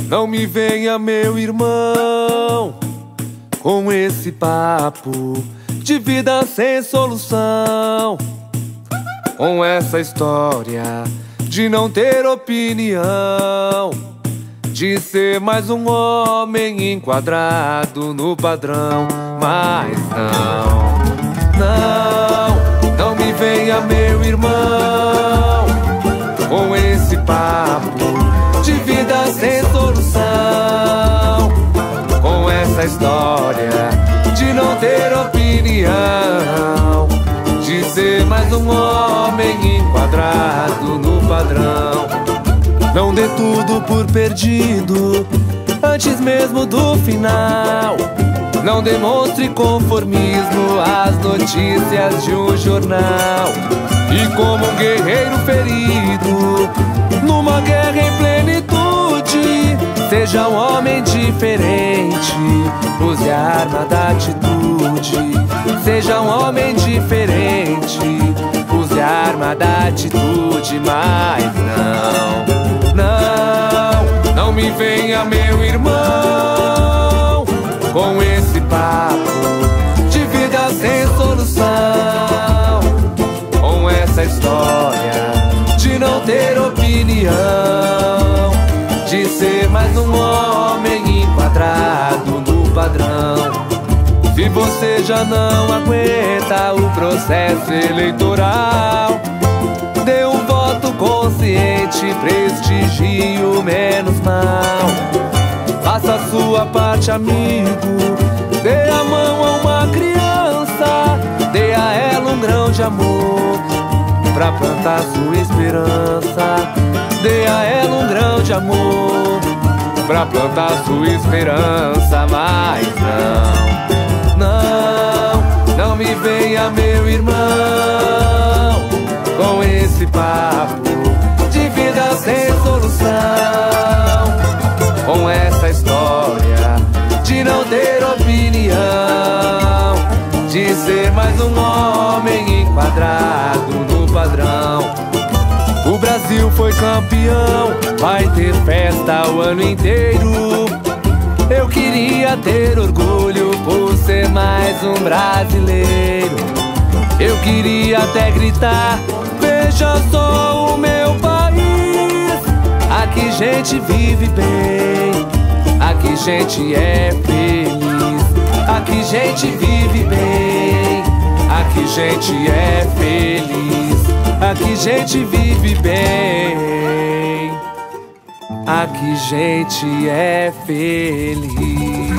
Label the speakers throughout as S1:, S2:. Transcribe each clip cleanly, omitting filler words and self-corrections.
S1: Não me venha, meu irmão, com esse papo de vida sem solução, com essa história de não ter opinião, de ser mais um homem enquadrado no padrão. Mas não me venha, meu irmão, com esse papo de vida sem solução, com essa história de não ter opinião, de ser mais um homem enquadrado no padrão. Não dê tudo por perdido antes mesmo do final. Não demonstre conformismo às notícias de um jornal. E como um guerreiro ferido numa guerra em plenitude, seja um homem diferente, use a arma da atitude. Seja um homem diferente, use a arma da atitude. Mas não me venha, meu irmão, com esse papo de vida sem solução, com essa história de não ter opinião, de ser mais um homem enquadrado no padrão. Se você já não aguenta o processo eleitoral, dê um voto consciente, prestigie o menos mal. Faça a sua parte, amigo, dê a mão a uma criança, dê a ela um grão de amor pra plantar sua esperança. Dê a ela um grão de amor pra plantar sua esperança. Mas não me venha, meu irmão, com esse papo de vida sem solução, com essa história de não ter opinião, de ser mais um homem enquadrado no padrão. O Brasil foi campeão, vai ter festa o ano inteiro. Eu queria ter orgulho por ser mais um brasileiro. Eu queria até gritar: veja só o meu país. Aqui gente vive bem, aqui gente é feliz. Aqui gente vive bem, aqui gente é feliz. Aqui gente vive bem, aqui gente é feliz.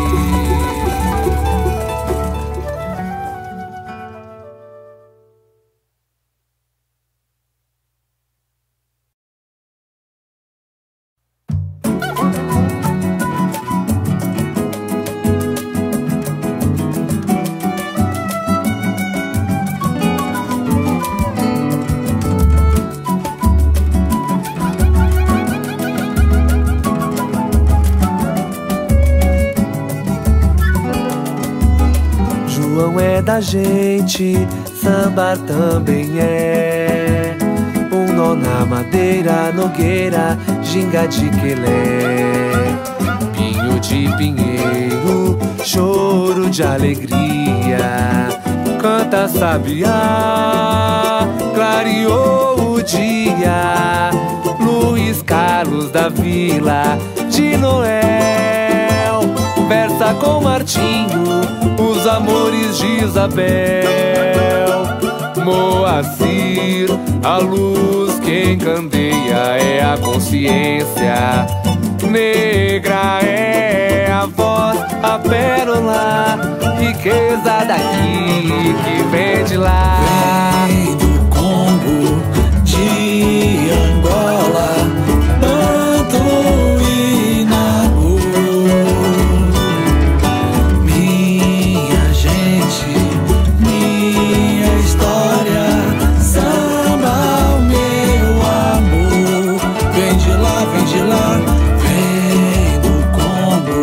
S1: Da gente, sambar também é um nó na madeira, nogueira, ginga de quelé, pinho de pinheiro, choro de alegria. Canta sabiá, clareou o dia, Luiz Carlos da Vila de Noel versa com Martinho os amores de Isabel. Moacir, a luz que encandeia é a consciência. Negra é a voz, a pérola, riqueza daqui que vem de lá.
S2: Vem do Congo, de Angola, Banto e Nabu. Minha gente, minha história, samba, o meu amor. Vem de lá, vem de lá. Vem do Congo,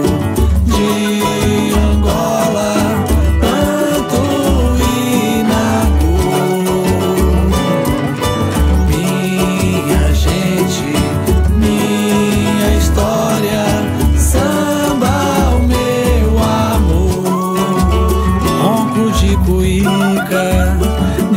S2: de Angola, Banto e Nabu.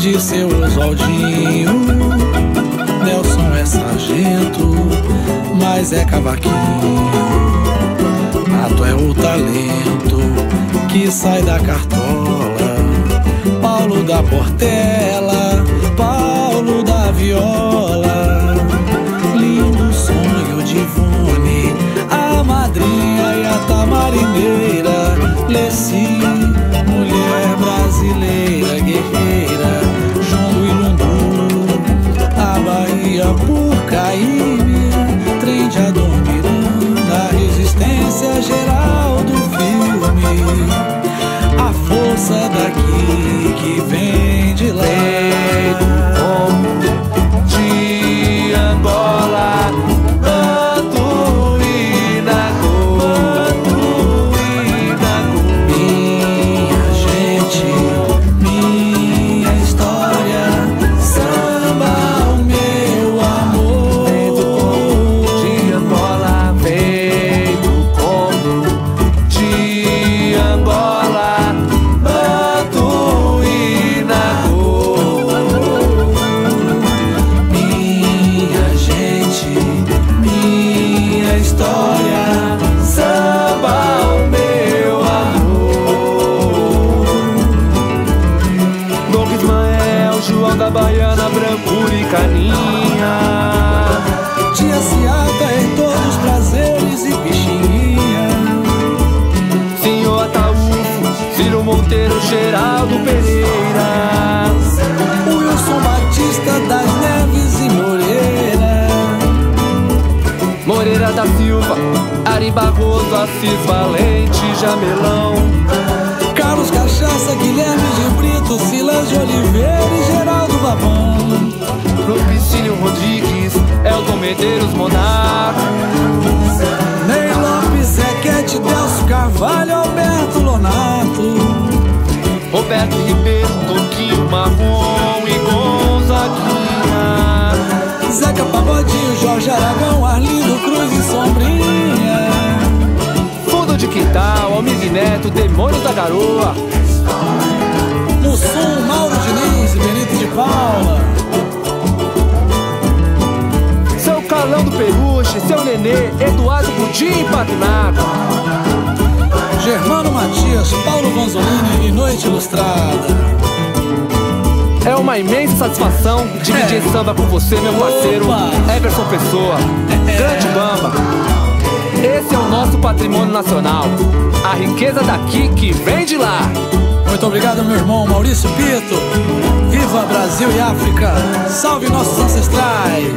S2: de seu Oswaldinho. Nelson é sargento, mas é cavaquinho. Nato é o talento que sai da cartola. Paulo da Portela, Paulo da viola. Lindo sonho de Ivone, a madrinha e a tamarineira. Leci, mulher brasileira, guerreira. Jongo e Lundu, a Bahia por Caíme. Trem de Adoniran, a resistência geral do filme. A força daqui que vem de lá. De Angola, minha gente, minha história, samba, o meu amor.
S1: De Angola, vem do Congo. De Angola, Banto e Nagô.
S2: Minha gente, minha história,
S1: Samba, o meu amor. Dom Ismael, João da Baiana, Brancura e Caninha.
S2: Tia Ciata em todos os prazeres e Pixinguinha.
S1: Senhor Ataúfo, Ciro Monteiro, Geraldo Pereira.
S2: Wilson Batista das Neves e Moreira.
S1: Moreira da Silva, Ari Barroso, Assis Valente, Jamelão.
S2: Carlos Cachaça, Guilherme de Brito, Silas de Oliveira e Geraldo Babão.
S1: Lupicínio Rodrigues, Elton Medeiros, Monarco.
S2: Ney Lopes, Zequete, Delcio Carvalho, Alberto Lonato.
S1: Roberto Ribeiro, Toquinho Marrom e Gonzaguinha.
S2: Zeca Pagodinho, Jorge Aragão, Arlindo Cruz e Sombrinha.
S1: Fundo de Quintal, Almir Neto, Demônios da Garoa.
S2: Mussum, Mauro Diniz e Benito de Paula.
S1: Seu Calão do Peruche, Seu Nenê, Eduardo Pudim e Patunaco.
S2: Germano Matias, Paulo Vanzolini e Noite Ilustrada.
S1: É uma imensa satisfação dividir samba com você, meu parceiro.
S2: Opa!
S1: Everson Pessoa, Grande Bamba. Esse é o nosso patrimônio nacional, a riqueza daqui que vem de lá.
S2: Muito obrigado, meu irmão Maurício Pito. Viva Brasil e África. Salve nossos ancestrais.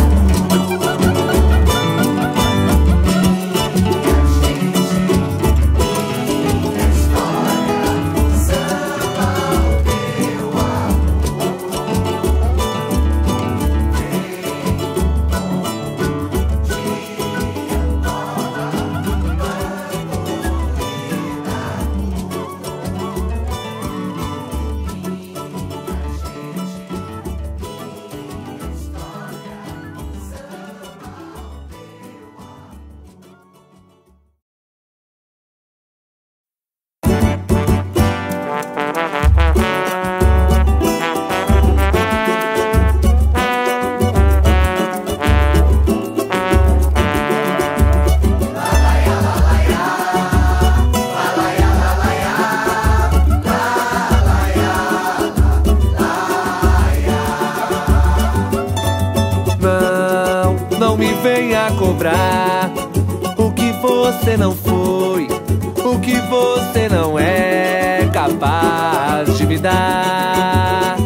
S1: Não me venha cobrar o que você não foi, o que você não é capaz de me dar.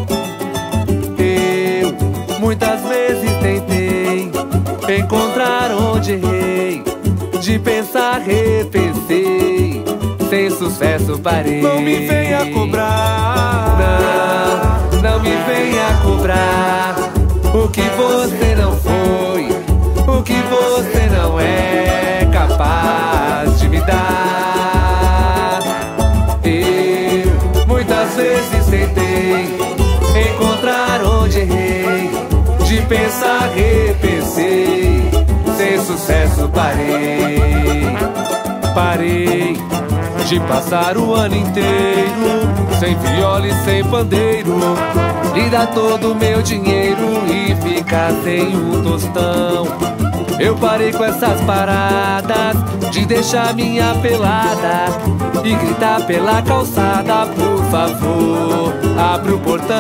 S1: Eu muitas vezes tentei encontrar onde errei, de pensar repensei, sem sucesso parei.
S3: Não me venha cobrar,
S1: não me venha cobrar o que você não foi, o que você não é capaz de me dar. Eu muitas vezes tentei encontrar onde errei, de pensar repensei, sem sucesso parei. Parei de passar o ano inteiro sem viola e sem pandeiro, e dar todo o meu dinheiro e ficar sem um tostão. Eu parei com essas paradas de deixar minha pelada e gritar pela calçada: por favor, abre o portão.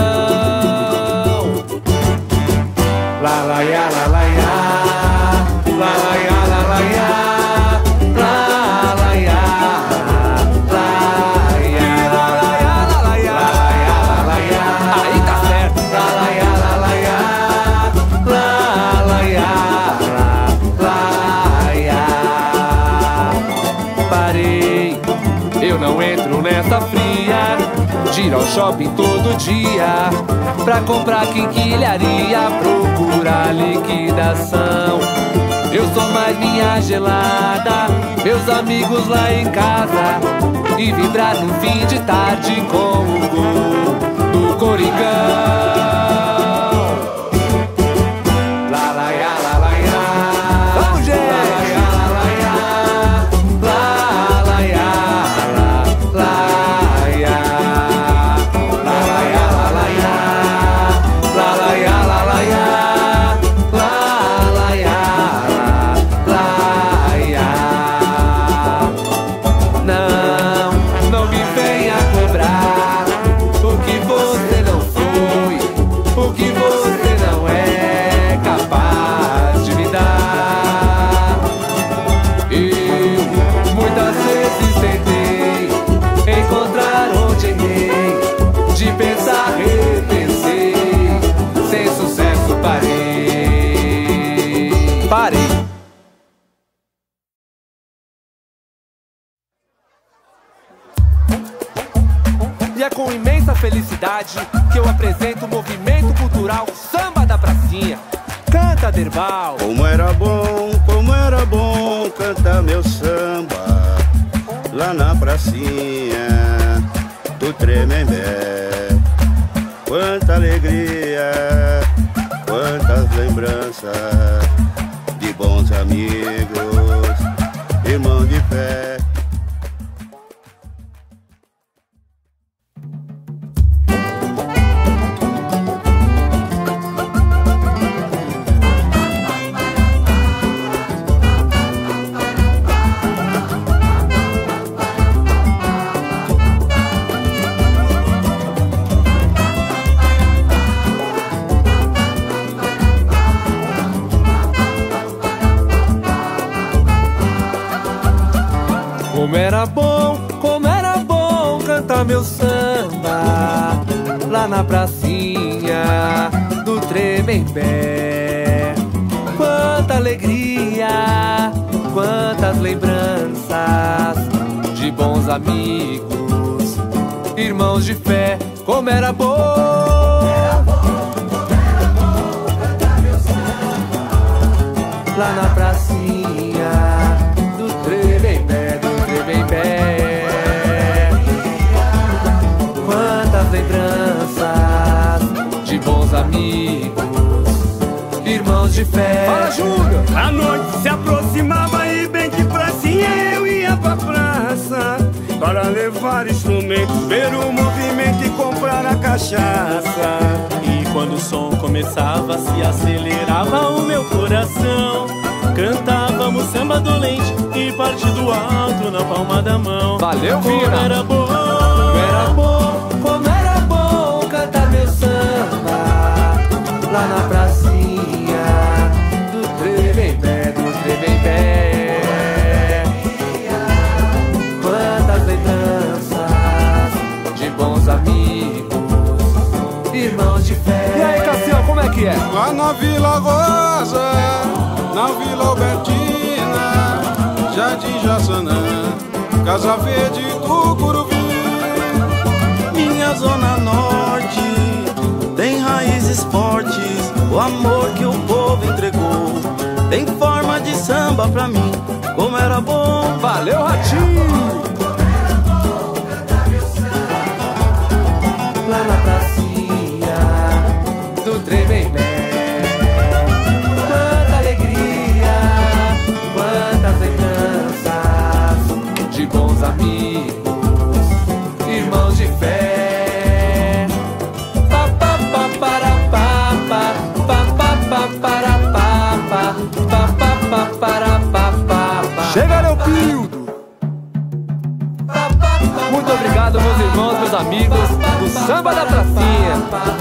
S1: La la ya, la la ya, la la ya, la la ya. Nessa fria, de ir ao shopping todo dia pra comprar quinquilharia, procurar liquidação. Eu sou mais minha gelada, meus amigos lá em casa, e vibrar no fim de tarde com o gol do Coringão. La la ya, la la ya. Vamos, gente! Com imensa felicidade que eu apresento o movimento cultural Samba da Pracinha. Canta, Derbal!
S3: Como era bom cantar meu samba lá na pracinha do Tremembé. Quanta alegria, quantas lembranças de bons amigos, irmãos de fé.
S1: Como era bom cantar meu samba lá na pracinha do Tremembé. Quanta alegria, quantas lembranças de bons amigos, irmãos de fé. Como era bom cantar meu samba lá na pracinha do Tremembé, quantas lembranças de bons amigos, irmãos de fé.
S4: Fala, Júnior! A noite se aproximava e bem que pracinha eu ia pra praça para levar instrumentos, ver o movimento e comprar a cachaça.
S5: E quando o som começava, se acelerava o meu coração. Cantávamos samba dolente e partido alto na palma da mão.
S1: Valeu, Vina!
S5: Como era bom,
S1: como era bom cantar meu samba lá na pracinha do Tremembé, Quantas lembranças de bons amigos, irmãos de fé.
S6: E aí, Cassião, como é que é?
S3: Lá na Vila Rosa, na Vila Albertina, Jardim Jaçanã, Casa Verde do Curuvi.
S7: Minha zona norte tem raízes fortes, o amor que o povo entregou tem forma de samba pra mim. Como era bom.
S1: Valeu, Ratinho! Lá na pracinha do Tremembé. Quanta alegria, quantas lembranças de bons amigos, irmãos de fé. Pa, pa, obrigado, meus irmãos, meus amigos do Samba da Pracinha.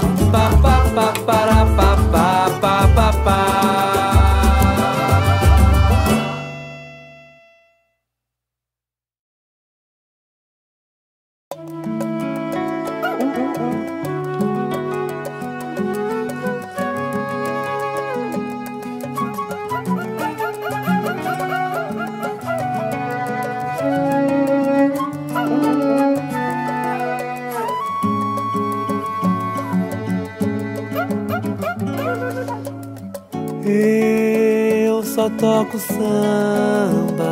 S6: Eu só toco samba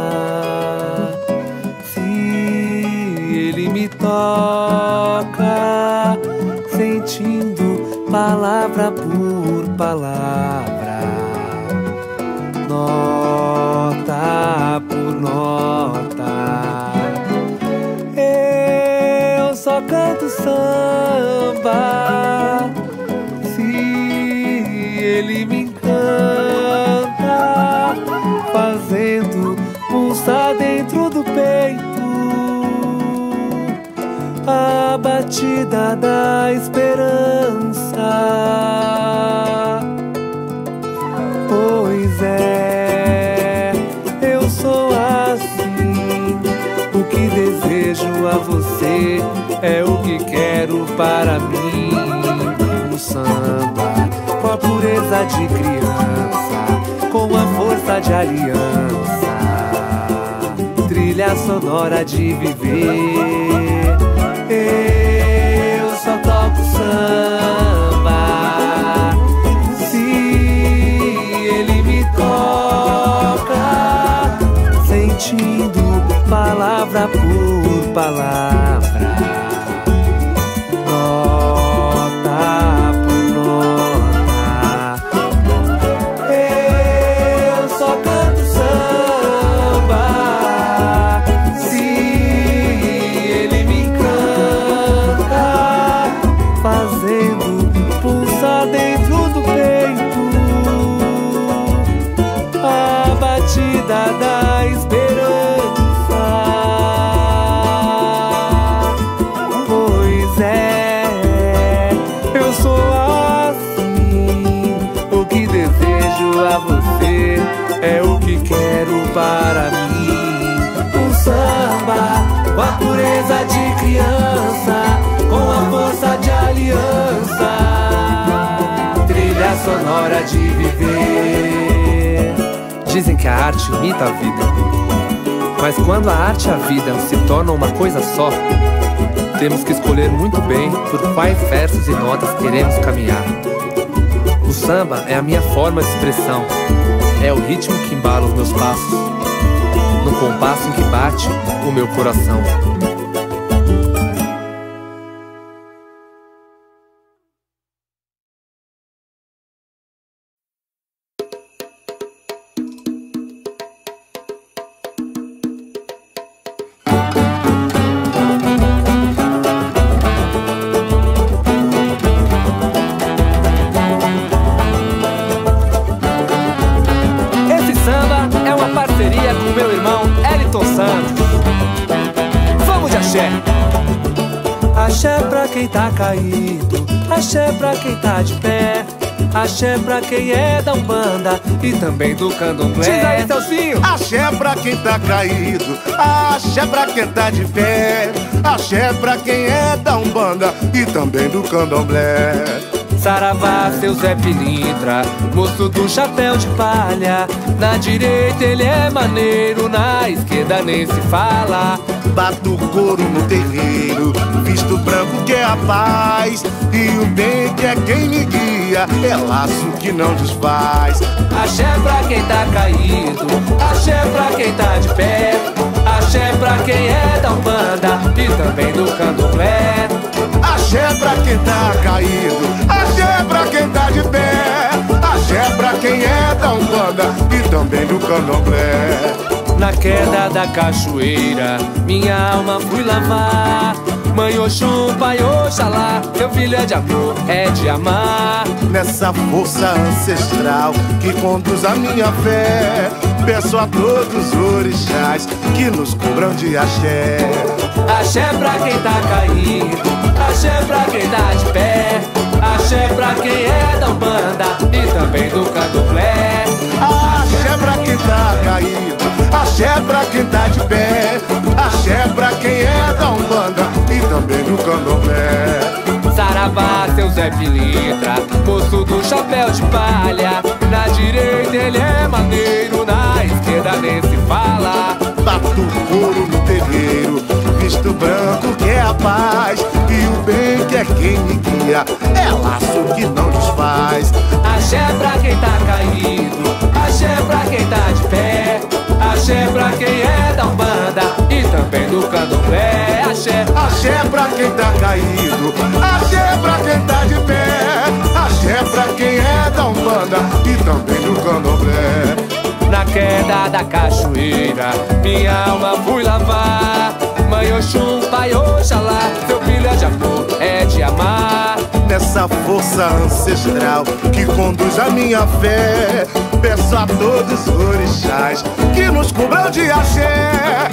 S6: se ele me toca, sentindo palavra por palavra, nota por nota. Eu só canto samba se ele me encanta, fazendo pulsar dentro do peito a batida da esperança. Pois é, eu sou assim. O que desejo a você é o que quero para mim. No samba, com a pureza de criança, com a força de aliança, trilha sonora de viver. Eu só toco samba se ele me toca, sentindo palavra por palavra, nota por nota. Eu só canto samba se ele me encanta, fazendo pulsar dentro do peito a batida da esperança. Pois é, eu sou assim. O que desejo a você é o que quero para mim. Um samba com a pureza de criança, com a força de aliança, trilha sonora de viver. Dizem que a arte imita a vida, mas quando a arte e a vida se tornam uma coisa só, temos que escolher muito bem por quais versos e notas queremos caminhar. O samba é a minha forma de expressão, é o ritmo que embala os meus passos, no compasso em que bate o meu coração. Axé pra quem tá caído, axé pra quem tá de pé, axé pra quem é da Umbanda e também do Candomblé.
S1: Diz aí, Celcinho!
S8: Axé pra quem tá caído, axé pra quem tá de pé, axé pra quem é da Umbanda e também do Candomblé.
S6: Saravá, seu Zé Pilintra, moço do chapéu de palha, na direita ele é maneiro, na esquerda nem se fala.
S8: Bato couro no terreiro, visto branco que é a paz, e o bem que é quem me guia, é laço que não desfaz.
S6: Axé pra quem tá caído, axé pra quem tá de pé, axé pra quem é da Umbanda e também do Candomblé.
S8: Axé pra quem tá caído, axé pra quem tá de pé, axé pra quem é da Umbanda e também do Candomblé.
S6: Na queda da cachoeira, minha alma fui lavar. Mãe Oxum, pai Oxalá, meu filho é de amor, é de amar.
S8: Nessa força ancestral que conduz a minha fé, peço a todos os orixás que nos cubram de axé.
S1: axé pra quem tá caído, axé pra quem tá de pé, axé pra quem é da Umbanda e também do Candomblé.
S8: Axé pra quem tá caído, axé pra quem tá de pé, axé pra quem é da Umbanda e também do Candomblé.
S1: Saravá, seu Zé Pilintra, moço do chapéu de palha. Na direita ele é maneiro, na esquerda nem se fala.
S8: Batucouro no terreiro, visto branco que é a paz, e o bem que é quem me guia, é laço que não desfaz.
S1: Axé pra quem tá caído, axé pra quem tá de pé, axé pra quem é da Umbanda e também do Candomblé. Axé,
S8: axé pra quem tá caído, axé pra quem tá de pé, axé pra quem é da Umbanda e também do Candomblé.
S1: Na queda da cachoeira, minha alma fui lavar. Mãe Oxum, pai Oxalá, seu filho de amor é de amar.
S8: Nessa força ancestral que conduz a minha fé, peço a todos os orixás que nos cubram de axé.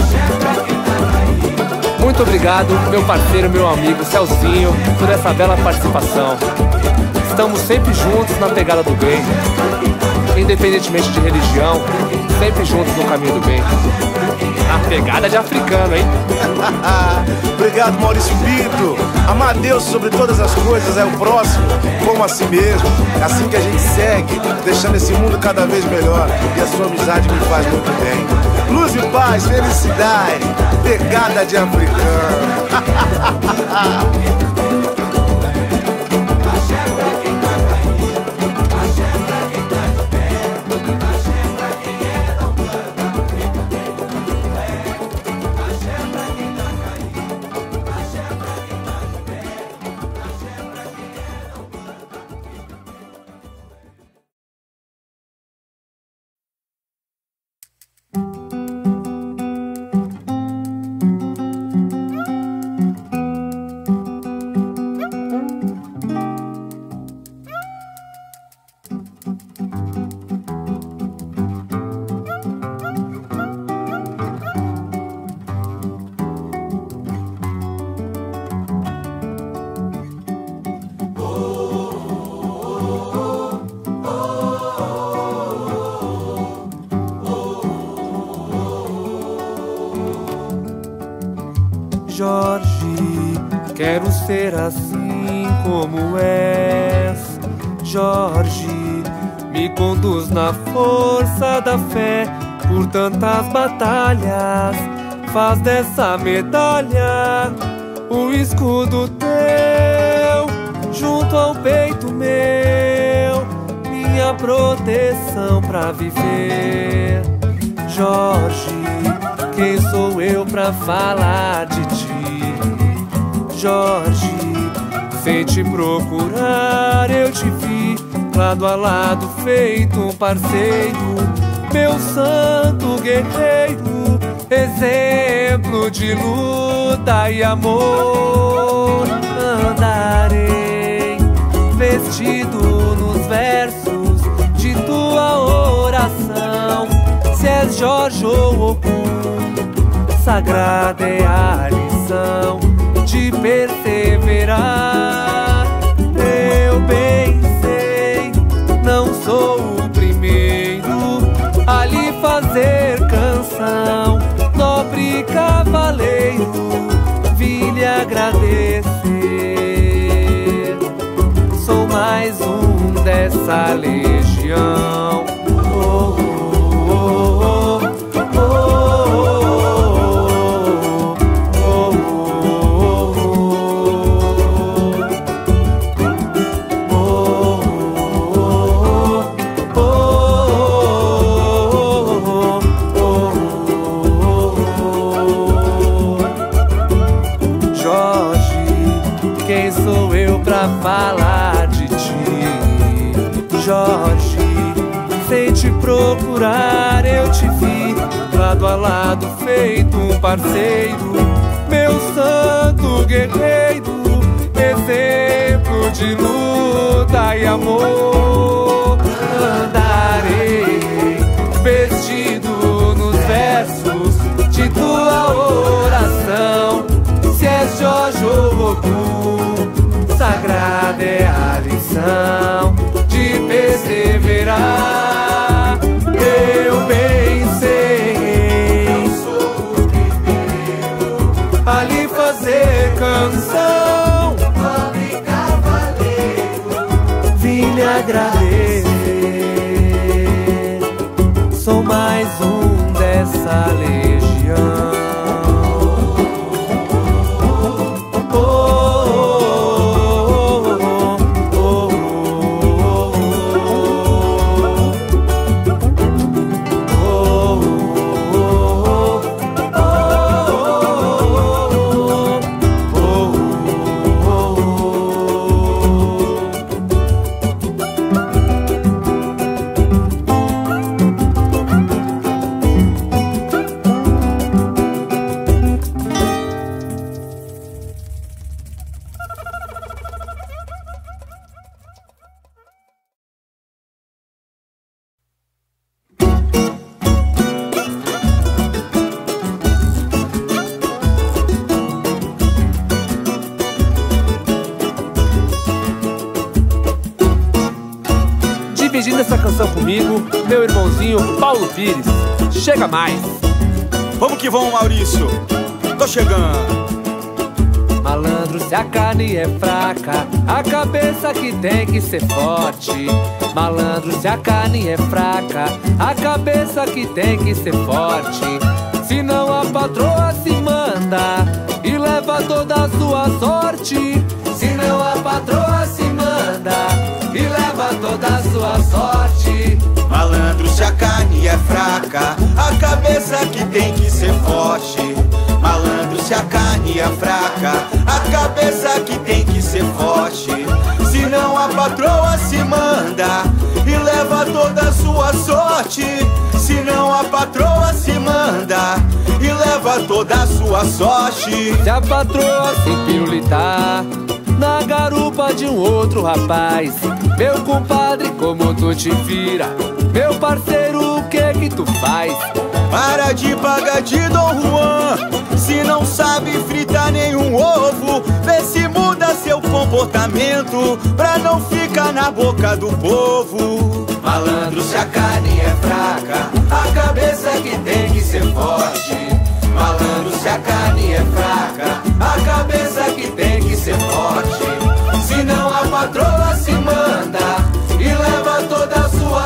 S1: Muito obrigado, meu parceiro, meu amigo Celzinho, por essa bela participação. Estamos sempre juntos na pegada do bem, independentemente de religião, sempre juntos no caminho do bem. A pegada de africano, hein?
S8: Obrigado, Maurício Pinto. Amar Deus sobre todas as coisas é o próximo, como a si mesmo. É assim que a gente segue, deixando esse mundo cada vez melhor. E a sua amizade me faz muito bem. Luz e paz, felicidade, pegada de africano.
S1: Jorge, quero ser assim como és. Jorge, me conduz na força da fé por tantas batalhas. Faz dessa medalha o escudo teu, junto ao peito meu, minha proteção pra viver. Jorge, quem sou eu pra falar de ti? Jorge, sem te procurar eu te vi, lado a lado feito um parceiro, meu santo guerreiro, exemplo de luta e amor. Andarei vestido nos versos de tua oração. Se és Jorge ou Ogum, sagrada é a lição de perseverar. Eu bem sei, não sou o primeiro a lhe fazer canção. Nobre cavaleiro, vi lhe agradecer. Sou mais um dessa legião. Falar de ti, Jorge, sem te procurar eu te vi, lado a lado feito um parceiro, meu santo guerreiro, exemplo de luta e amor. Andarei vestido nos versos de tua oração. lhe agradecer. Sou mais um dessa legião.
S6: Dividindo essa canção comigo, meu irmãozinho Paulo Pires. Chega mais!
S9: Vamos que vamos, Maurício! Tô chegando!
S1: Malandro, se a carne é fraca, a cabeça que tem que ser forte. Malandro, se a carne é fraca, a cabeça que tem que ser forte. Senão a patroa se manda e leva toda a sua sorte. Senão a patroa se manda e leva toda a sua sorte.
S9: Malandro, se a carne é fraca, a cabeça que tem que ser forte. Malandro, se a carne é fraca, a cabeça que tem que ser forte. Senão a patroa se manda e leva toda a sua sorte. Senão a patroa se manda e leva toda a sua sorte.
S1: Se a patroa se pirulitar na garupa de um outro rapaz, meu compadre, como tu te vira? Meu parceiro, o que tu faz?
S9: Para de pagar de Dom Juan, se não sabe fritar nenhum ovo. Vê se muda seu comportamento pra não ficar na boca do povo.
S1: Malandro, se a carne é fraca, a cabeça que tem que ser forte. Malandro, se a carne é fraca, a cabeça que tem que ser forte. Senão a patroa se manda e leva toda a sua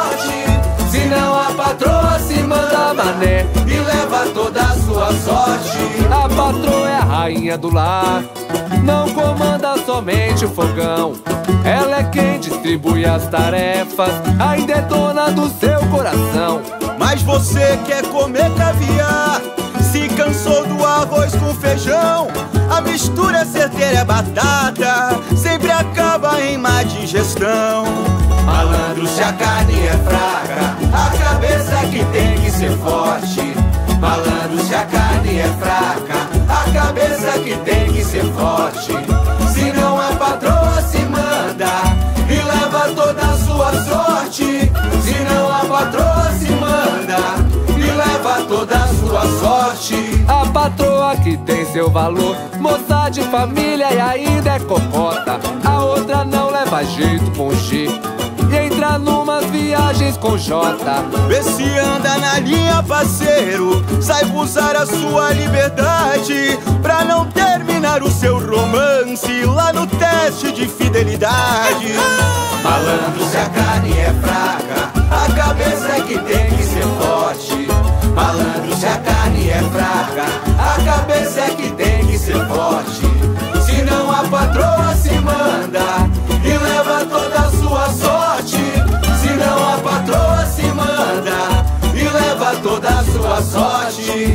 S1: sorte. Senão a patroa se manda, mané, e leva toda a sua sorte. A patroa é a rainha do lar, não comanda somente o fogão. Ela é quem distribui as tarefas, ainda é dona do seu coração.
S9: Mas você quer comer caviar, se cansou do arroz com feijão. A mistura certeira é batata, sempre acaba em má digestão.
S1: Malandro, se a carne é fraca, a cabeça que tem que ser forte. Malandro, se a carne é fraca, a cabeça que tem que ser forte. Senão a patroa se manda e leva toda a sua sorte. Senão a patroa se manda e leva toda a sua sorte. A patroa que tem seu valor, moça de família e ainda é cocota. A outra não leva jeito com G e entra numas viagens com Jota.
S9: Vê se anda na linha, parceiro, saiba usar a sua liberdade pra não terminar o seu romance lá no teste de fidelidade.
S1: Malandro, se a carne é fraca, a cabeça é que tem que ser forte. Malandro, se a carne é fraca, a cabeça é que tem que ser forte. Senão a patroa se manda e leva toda a sua sorte. Senão a patroa se manda e leva toda a sua sorte.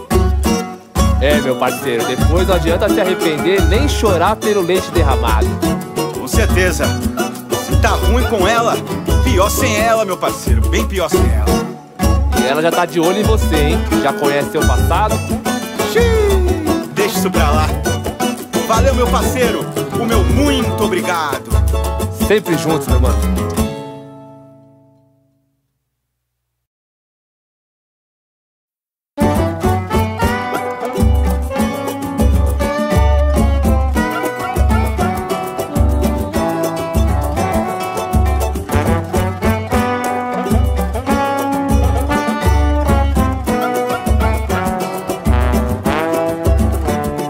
S6: É, meu parceiro, depois não adianta se arrepender nem chorar pelo leite derramado.
S9: Com certeza. Se tá ruim com ela, pior sem ela, meu parceiro. Bem pior sem ela.
S6: E ela já tá de olho em você, hein? Já conhece seu passado.
S9: Xiii, deixa isso pra lá. Valeu, meu parceiro. O meu muito obrigado.
S6: Sempre juntos, meu mano.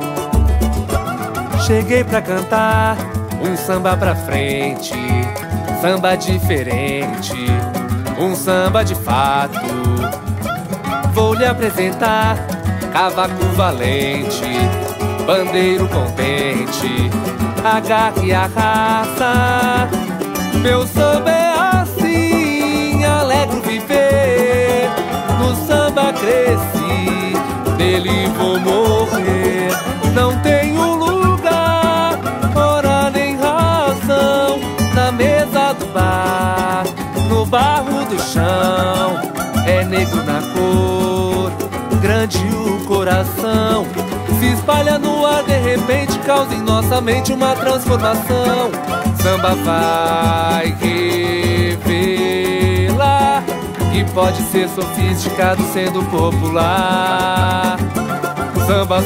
S1: Cheguei pra cantar um samba pra frente,
S6: samba diferente, um samba de fato. Vou lhe apresentar cavaco valente, bandeiro contente, agarre a raça. Meu samba é assim, alegro viver. No samba cresci, nele vou morrer. Não tenho lugar, hora nem razão. Na mesa do bar, no barro do chão. É negro na cor, grande o coração. Se espalha no ar, de repente causa em nossa mente uma transformação. Samba vai revelar que pode ser sofisticado sendo popular. Samba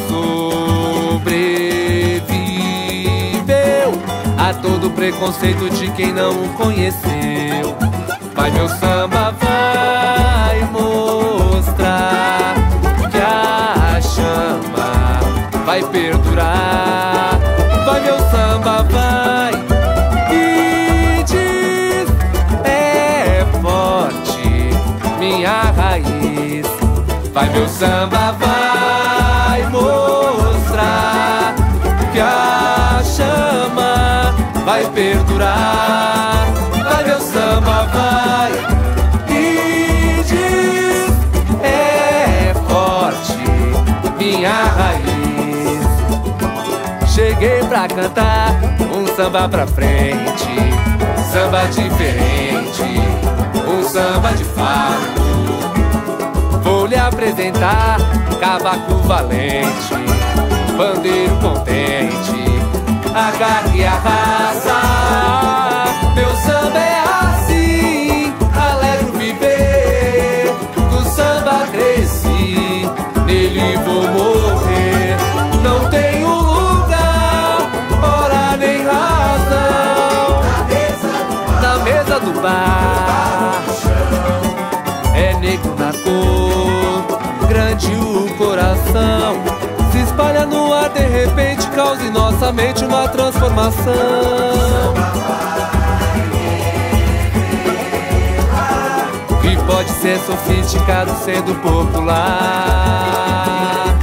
S6: sobreviveu a todo preconceito de quem não o conheceu. Mas meu samba vai mostrar que a chama vai perdurar. Vai meu samba vai e diz: é forte minha raiz. Vai meu samba vai mostrar que a chama vai perdurar. Vai meu samba vai e diz: é forte minha raiz. Cheguei pra cantar um samba pra frente, samba diferente, um samba de fato. Vou lhe apresentar cavaco valente, bandeiro contente, agarre a raça. Meu samba é assim, alegro viver. No samba cresci, nele vou morrer. Não tenho lugar, hora nem razão. Na mesa do bar, é negro na cor, grande o coração. Se espalha no ar, de repente causa em nossa mente uma transformação. Que pode ser sofisticado sendo popular.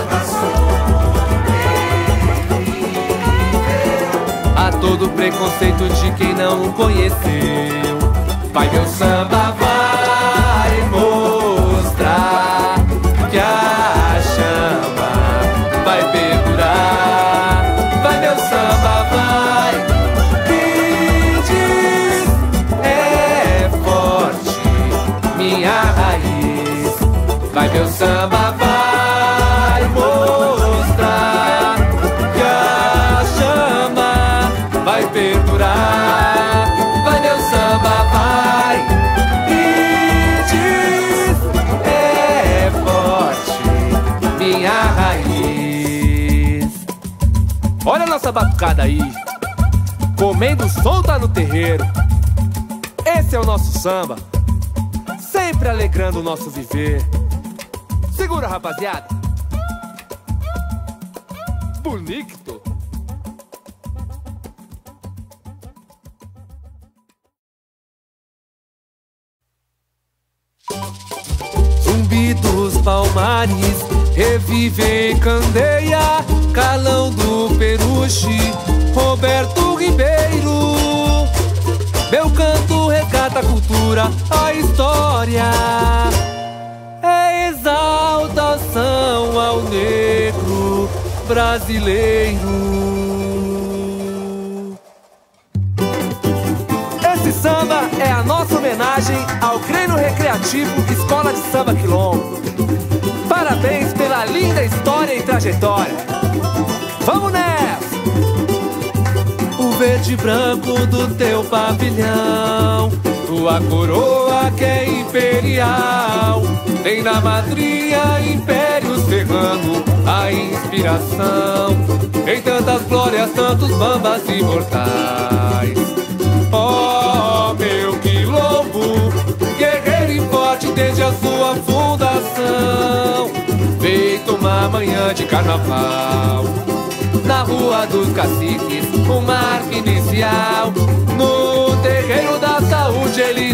S6: A todo preconceito de quem não o conheceu. Vai meu samba vai mostrar que a chama vai perdurar. Vai meu samba vai e diz: é forte minha raiz. Vai meu samba vai mostrar que a chama vai perdurar. Vai meu samba vai e diz: é forte minha raiz. Olha a nossa batucada aí, comendo solta no terreiro. Esse é o nosso samba, sempre alegrando o nosso viver. Segura, rapaziada. Bonito. Zumbi dos Palmares revive em Candeia. Calão do Peruche, Roberto Ribeiro. Meu canto resgata a cultura, a história. É exaltação ao negro brasileiro. Esse samba é a nossa homenagem ao Grêmio Recreativo Escola de Samba Quilombo. Parabéns pela linda história e trajetória. Vamos nessa! O verde e branco do teu pavilhão, tua coroa que é imperial. Tem na madrinha impérios ferrando a inspiração. Em tantas glórias, tantos bambas imortais. Oh, meu quilombo, guerreiro e forte desde a sua fundação. Feito uma manhã de carnaval, na Rua dos Caciques, o marco inicial. No terreiro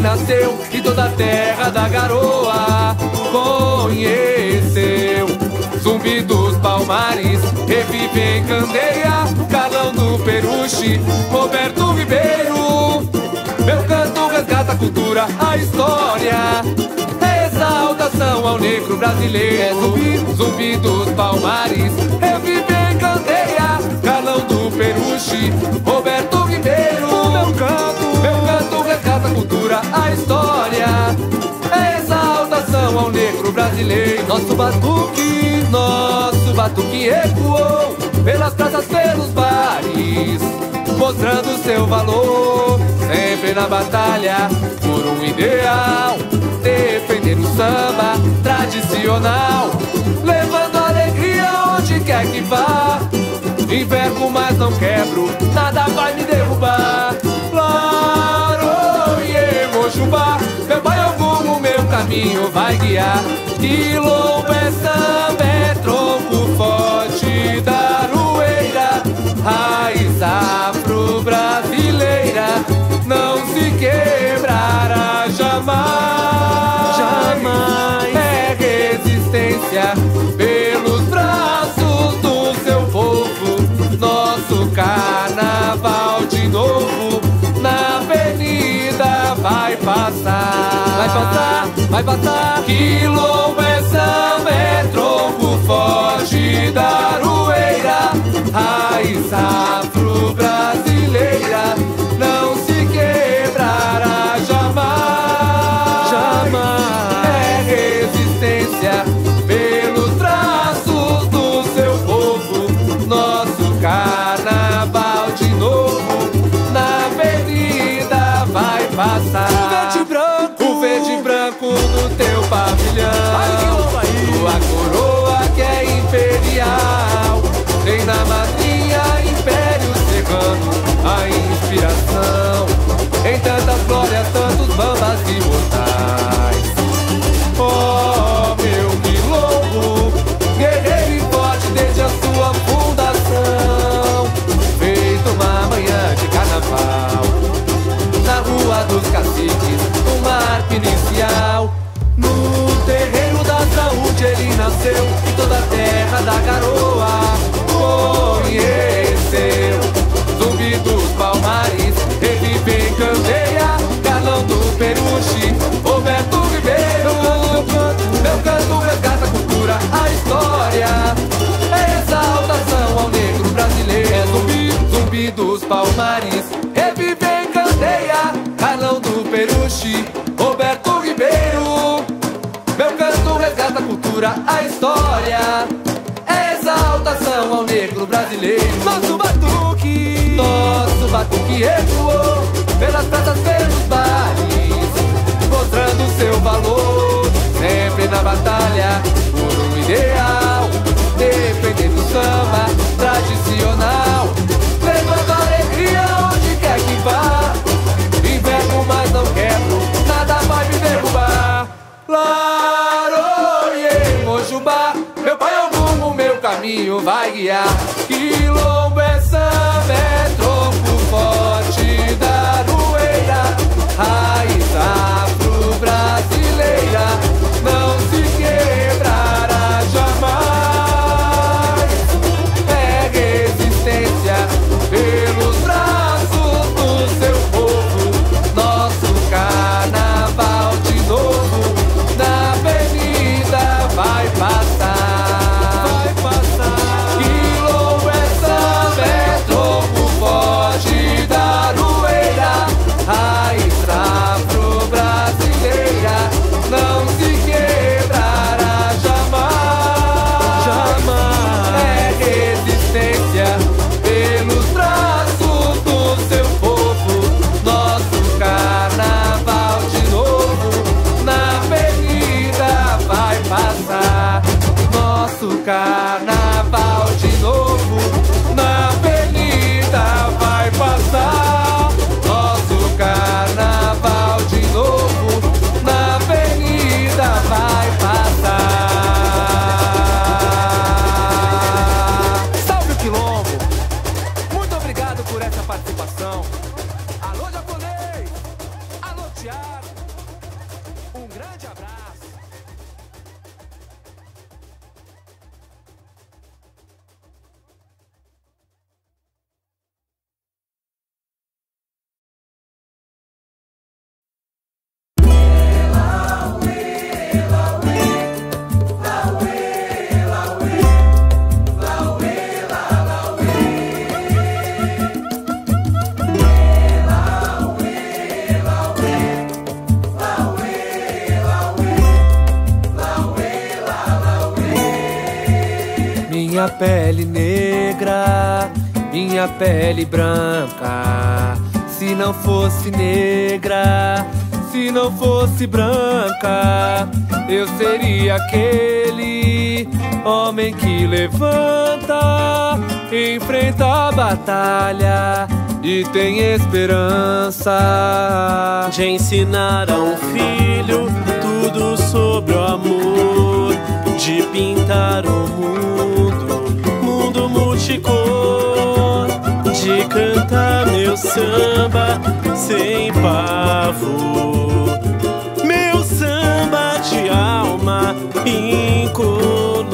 S1: nasceu e toda a terra da garoa conheceu. Zumbi dos Palmares, revive em Candeia, Carlão do Peruche, Roberto Ribeiro. Meu canto resgata a cultura, a história, exaltação ao negro brasileiro. Zumbi dos Palmares, revive em Candeia, Carlão do Peruche, Roberto Ribeiro. Meu canto resgata a cultura, a história, exaltação ao negro brasileiro. Nosso batuque ecoou pelas praças, pelos bares, mostrando seu valor, sempre na batalha por um ideal, defender o samba tradicional, levando alegria onde quer que vá. Envergo, mas não quebro, nada vai me derrubar. Laroie, Mojubá, meu pai algum, o meu caminho vai guiar. Quilombo é samba, é tronco forte da aroeira, raiz afro-brasileira, não se quebrará jamais. Jamais. É resistência pelos braços do seu povo, nosso carnaval de novo na avenida vai passar. Vai passar, vai passar. Quilombo é samba, é tronco forte da aroeira, raiz afro-brasileira, não se quebrará jamais. Jamais. É resistência pelos traços do seu povo, nosso carnaval de novo na avenida vai passar. O verde e branco do teu pavilhão, tua coroa que é imperial, tem na madrinha Império Serrano a inspiração, em tantas glórias, tantos bambas imortais. Oh, meu quilombo, guerreiro e forte desde a sua fundação, feito uma manhã de carnaval, na Rua dos Caciques, um marco inicial. No terreiro da saúde ele nasceu e toda a terra da garoa conheceu. Zumbi dos Palmares, revive em Candeia, Carlão do Peruche, Roberto Ribeiro. Meu canto resgata a cultura, a história, exaltação ao negro brasileiro. É zumbi dos Palmares, revive em Candeia, Carlão do Peruche, Roberto Ribeiro. Meu canto resgata a cultura, a história, exaltação ao negro brasileiro. Nosso batuque ecoou pelas praças, pelos bares, mostrando seu valor, sempre na batalha por um ideal, defendendo o samba tradicional, levando alegria onde quer que vá. Inverno, mas não quebro, nada vai me derrubar. Laroie, Mojubá, meu pai algum, o meu caminho vai guiar. Quilombo é samba, é tronco forte da aroeira, raiz afro-brasileira, não se quebrará jamais. É resistência pelos braços do seu povo, nosso carnaval de novo na avenida vai passar. Vai passar. Quilombo é samba, é tronco forte da aroeira, raiz afro-brasileira, não se quebrará jamais. Jamais. É resistência pelos braços do seu povo, nosso carnaval de novo na avenida vai passar. Nosso carnaval de novo na avenida vai passar. Nosso carnaval de novo na avenida vai passar. Salve o Quilombo! Muito obrigado por essa participação. Alô, japonês! Alô, Thiago!
S6: pele negra, minha pele branca. Se não fosse negra, se não fosse branca, eu seria aquele homem que levanta, enfrenta a batalha e tem esperança
S5: de ensinar a um filho tudo sobre o amor, de pintar o mundo multicor, de cantar meu samba sem pavor, meu samba de alma incolor.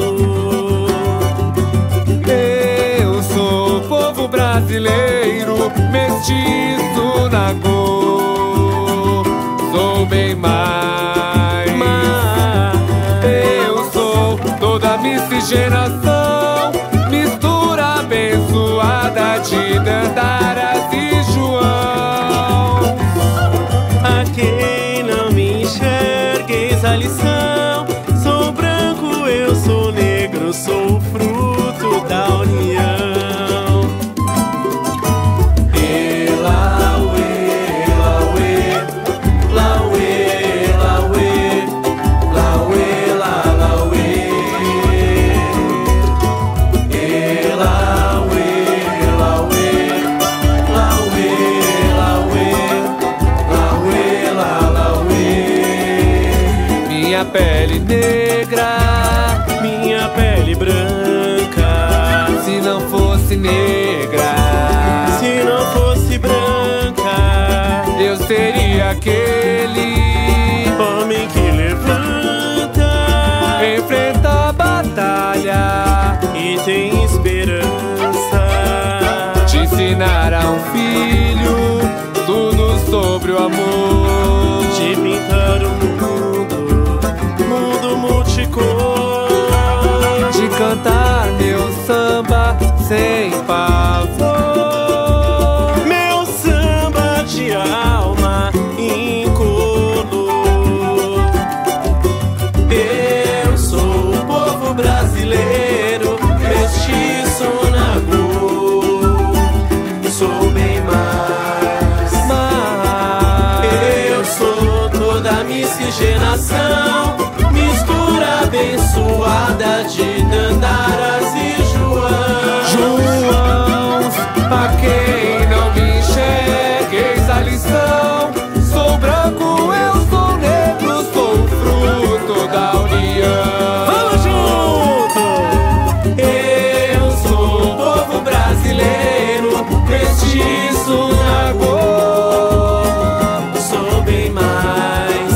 S1: Eu sou o povo brasileiro, mestiço na cor, sou bem mais. Eu sou toda miscigenação, mistura abençoada de Dandaras e João.
S5: A quem não me enxergueis a lição, sou branco, eu sou negro, sou o fruto da união.
S1: Minha pele negra,
S5: minha pele branca.
S1: Se não fosse negra,
S5: se não fosse branca,
S1: eu seria aquele
S5: homem que levanta,
S1: enfrenta a batalha
S5: e tem esperança
S1: de ensinar a um filho tudo sobre o amor,
S5: de pintar o mundo multicor,
S1: de cantar meu samba sem pavor,
S5: meu samba de alma incolor. Eu sou o povo brasileiro, mestiço na cor, sou bem mais. Eu sou toda a miscigenação, mistura abençoada de Dandaras e
S1: Joãos. A quem não me enxergueis a lição, sou branco, eu sou negro, sou o fruto da união.
S5: Vamos junto!
S1: Eu sou o povo brasileiro, mestiço na cor,
S5: sou bem mais.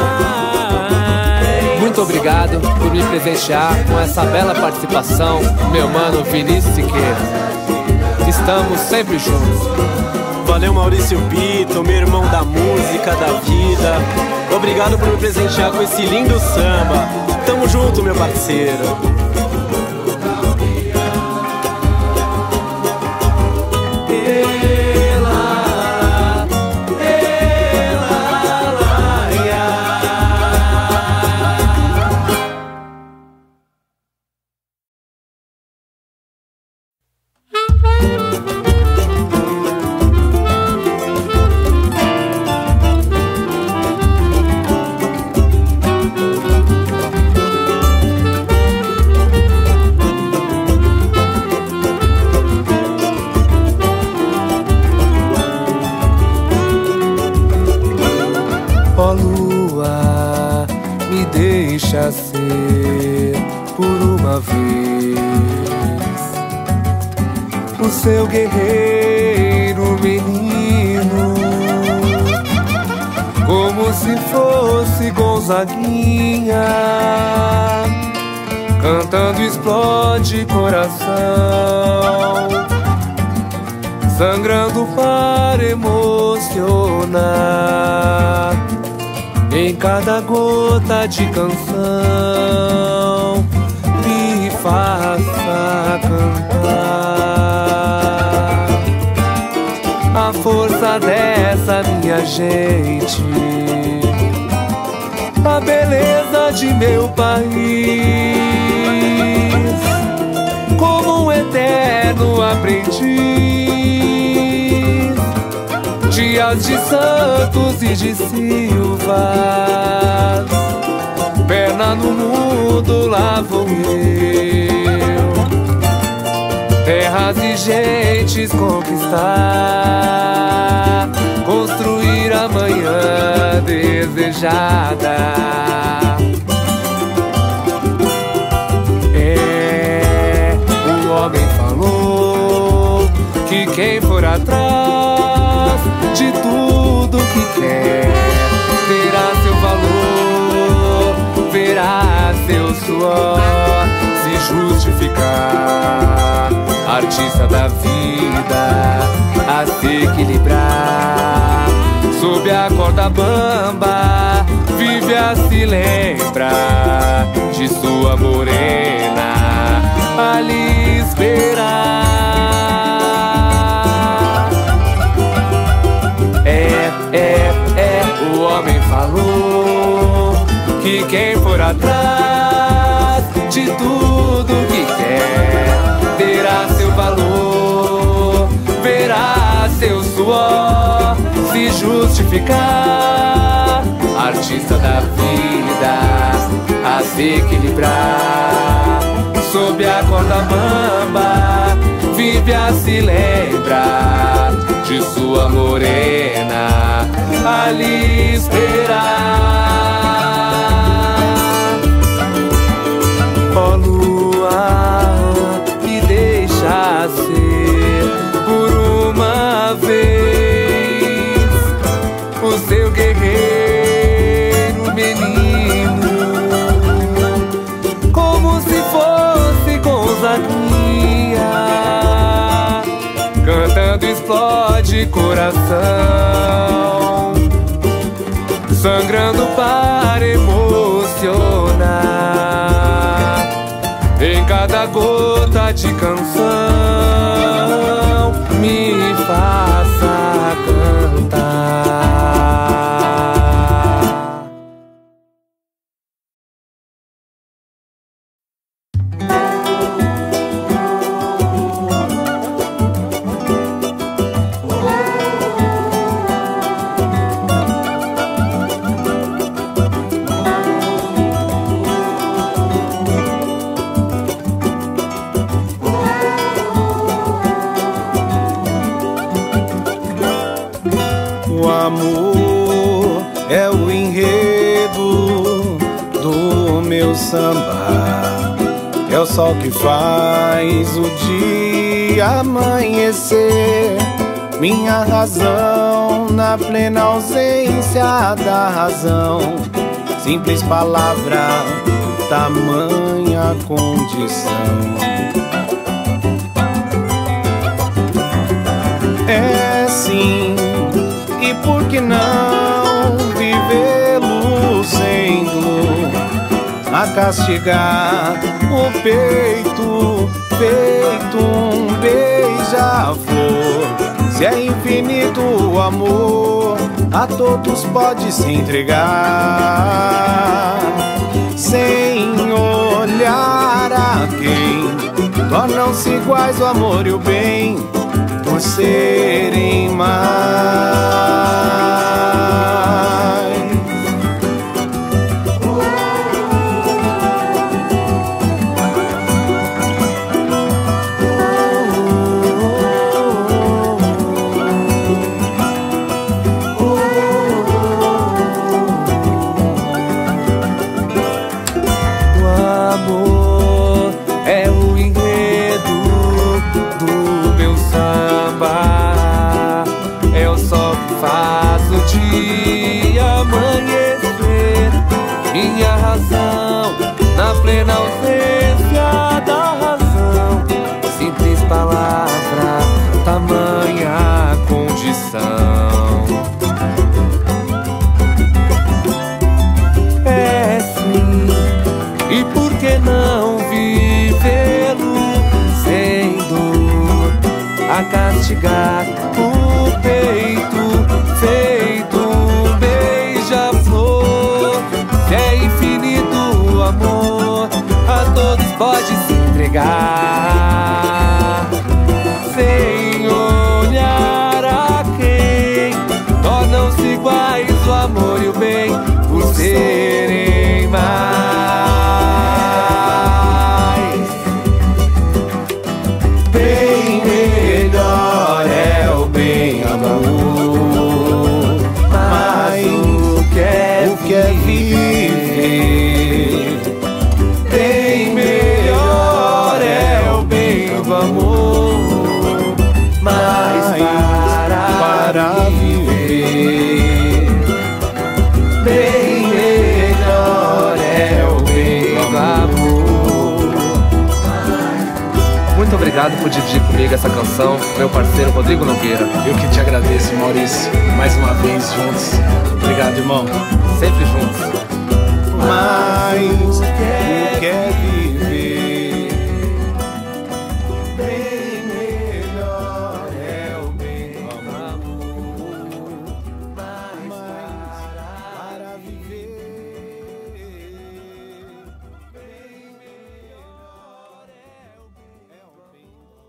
S6: Muito obrigado por me presentear com essa bela participação, meu mano Vinícius Siqueira. Estamos sempre juntos.
S5: Valeu, Maurício Pito, meu irmão da música, da vida. Obrigado por me presentear com esse lindo samba. Tamo junto, meu parceiro.
S1: Ó lua, me deixa ser por uma vez o seu guerreiro menino, como se fosse Gonzaguinha, cantando explode coração, sangrando para emocionar em cada gota de canção. Me faça cantar a força dessa minha gente, a beleza de meu país. eterno aprendiz. Dias de santos e de silvas, perna no mundo lá vou eu, terras e gentes conquistar, construir a manhã desejada. O homem falou que quem for atrás de tudo que quer terá seu valor, verá seu suor se justificar. Artista da vida a se equilibrar, sob a corda bamba vive a se lembrar de sua morena ali esperar. O homem falou que quem for atrás de tudo que quer terá seu valor, verá seu suor se justificar. Artista da vida a se equilibrar, sob a corda bamba vive a se lembrar de sua morena ali esperar. Ó lua, me deixa ser por uma vez o seu guerreiro menino, como se fosse Gonzaguinha, cantando explode coração, sangrando para emocionar em cada gota de canção, me faça cantar.
S3: O amor é o enredo do meu samba, é o sol que faz o dia amanhecer, minha razão na plena ausência da razão, simples palavra, tamanha condição. É sim, e por que não vivê-lo sendo a castigar o peito feito um beija-flor? Se é infinito o amor, a todos pode se entregar, sem olhar a quem. Tornam-se iguais o amor e o bem por serem mais.
S1: O amor é o enredo do meu samba, é o sol que faz o dia amanhecer, minha razão na plena ausência da razão, simples palavra, tamanha condição. É sim, e por que não vivê-lo sendo a castigar o peito feito um beija-flor? Se é infinito o amor, a todos pode se entregar, não se iguais o amor e o bem, por serem mais. Bem melhor é o bem amor, mas o que é viver. Bem melhor é o bem do amor, mas para viver. Bem melhor é o bem do amor.
S6: Muito obrigado por dividir comigo essa canção, meu parceiro Rodrigo Nogueira.
S2: Eu que te agradeço, Maurício. Mais uma vez juntos. Obrigado, irmão.
S6: Sempre juntos.
S3: Mas o que é viver? Bem melhor é o bem do amor, mas para viver. Bem melhor é o bem.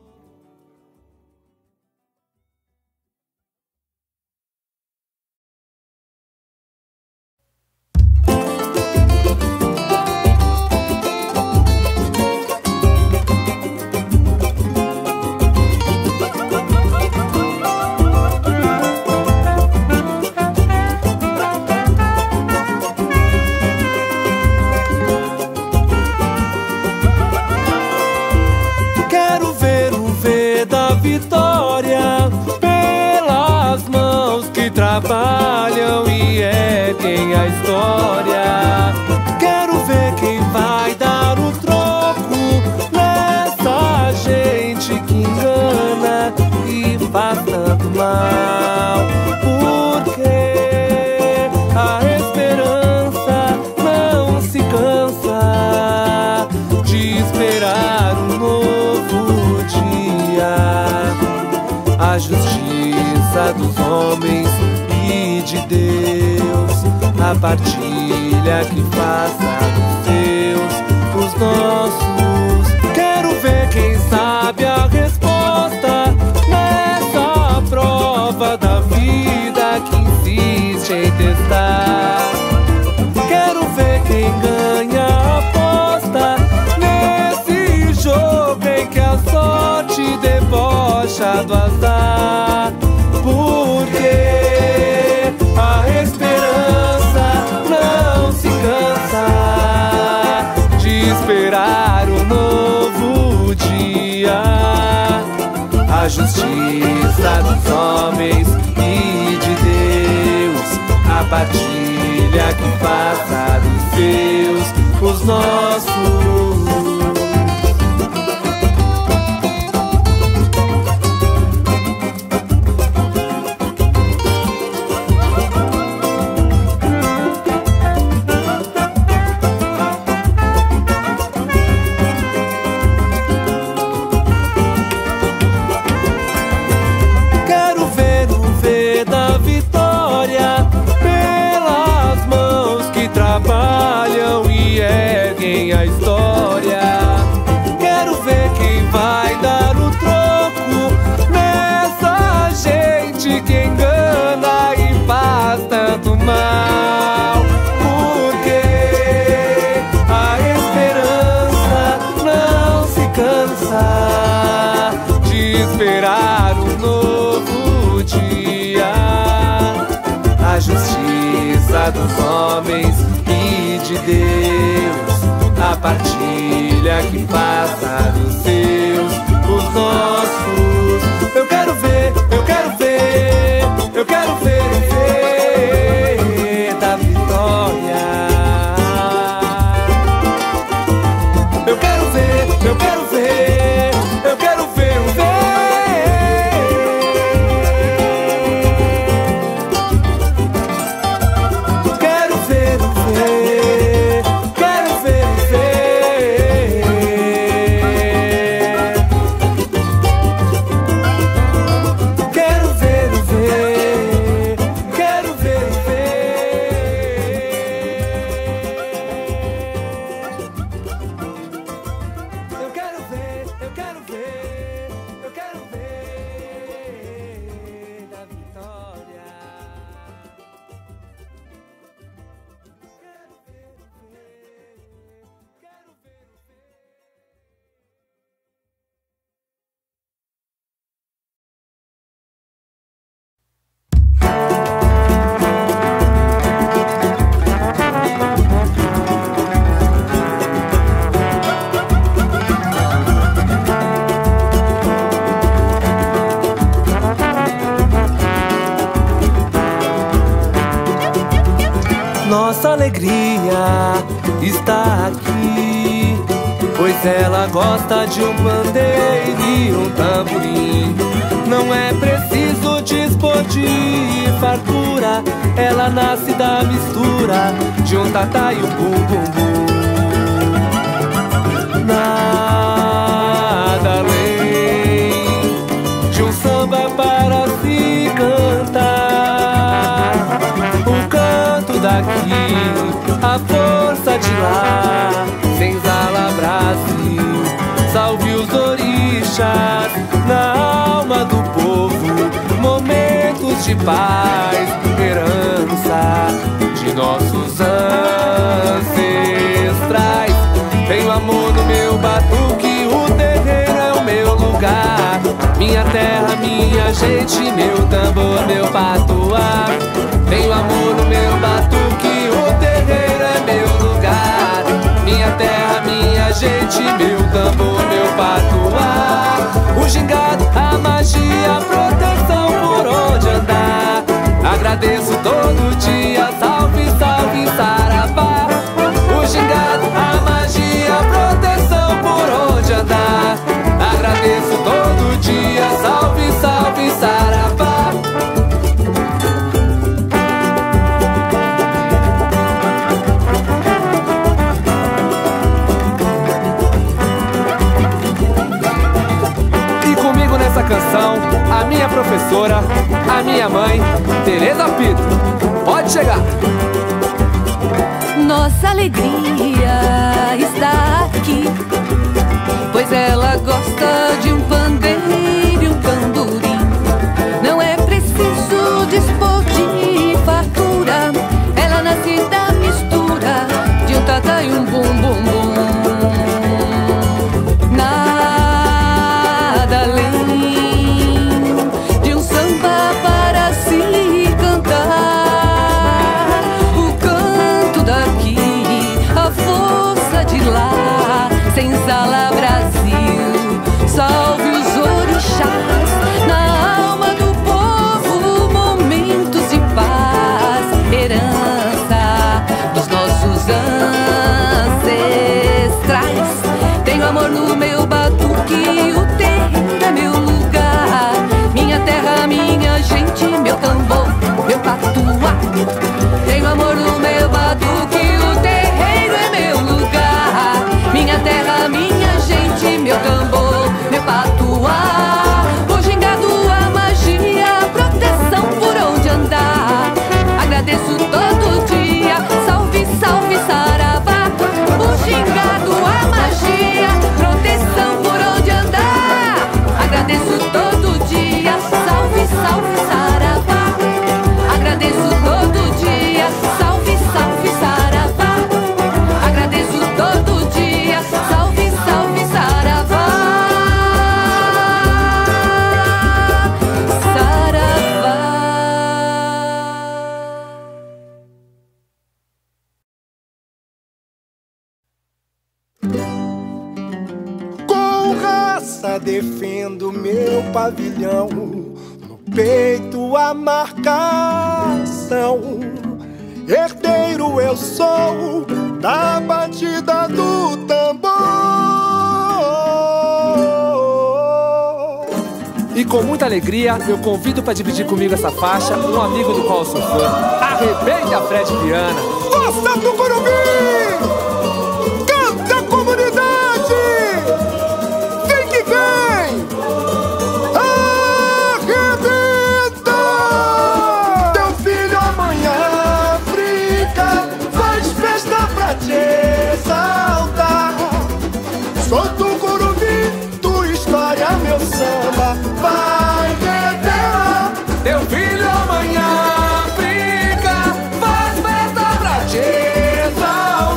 S1: Quero ver o V da vitória pelas mãos que trabalham e erguem a história. Quero ver quem vai dar o troco nessa gente que engana e faz tanto mal. Porque a esperança não se cansa de esperar um novo dia. A justiça dos homens e de Deus, a partilha que faça dos seus os nossos. Quero ver quem sabe a resposta nessa prova da vida que insiste em testar. Quero ver quem ganha a aposta nesse jogo em que a sorte debocha do azar. Porque a esperança não se cansa de esperar um novo dia. A justiça dos homens e de Deus, a partilha que passa dos seus os nossos. Quero ver o V da vitória pelas mãos que trabalham e erguem a história. Quero ver quem vai dar o troco nessa gente que engana e faz tanto mal. Porque a esperança não se cansa de esperar um novo dia. A justiça dos homens e de Deus, a partilha que passa dos seus os nossos. Eu quero ver, eu quero ver, eu quero ver o V da vitória. Eu quero ver, eu quero ver, eu quero ver o V. Quero ver o V, quero ver o V. Nossa alegria está aqui, pois ela gosta de um pandeiro e um tamborim. Não é preciso dispor de fartura, ela nasce da mistura de um tatá e um bum-bum-bum. Nada além de um samba para se cantar. O canto daqui, a força de lá, senzala Brasil, salve os orixás na alma do povo, momentos de paz, herança de nossos ancestrais. Tenho amor no meu batuque, o terreiro é o meu lugar, minha terra, minha gente, meu tambor, meu patuá. Tenho amor no meu batuque, o terreiro é meu lugar, minha terra, minha gente, meu tambor, meu patuá. O gingado, a magia, a proteção por onde andar. Agradeço todo dia, salve, salve, saravá. O gingado, a magia, a proteção por onde andar. Agradeço todo dia, salve, salve, saravá. E comigo nessa canção, a minha professora, a minha mãe, Tereza Pito. Pode chegar!
S10: Nossa alegria está aqui, pois ela gosta de um pandeiro e um tamborim. Não é preciso dispor de fartura, ela nasce da mistura de um tatá e um bum-bum-bum. Nada além de um samba para se cantar. O canto daqui, a força de lá, senzala Brasil, salve os orixás na alma do povo, momentos de paz, herança dos nossos ancestrais. Tenho amor no meu batuque, o terreiro é meu lugar, minha terra, minha gente, meu tambor, meu patuá. Tenho amor no meu batuque, o terreiro é meu lugar, minha terra, minha gente, meu tambor, meu patuá. O gingado, a magia, a proteção por onde andar. Agradeço todo dia, salve, salve, saravá. O gingado, a magia, proteção por onde andar. Agradeço todo dia, salve, salve, saravá. Agradeço todo dia, salve, salve, saravá. Agradeço todo dia, salve, salve, saravá. Saravá.
S3: Com raça defendo meu pavilhão, no peito a marcação. Herdeiro eu sou da batida do tambor.
S6: E com muita alegria, eu convido para dividir comigo essa faixa um amigo do qual eu sou fã. Arrebenta, Fred Viana!
S3: Força do Curumim! Canta a comunidade! Vem que vem! Arrebenta! Teu filho amanhã brinca, faz festa pra te exaltar. Sou do Curumim, tua história, meu samba vai revelar.
S1: Teu filho amanhã brinca, faz festa pra te exaltar.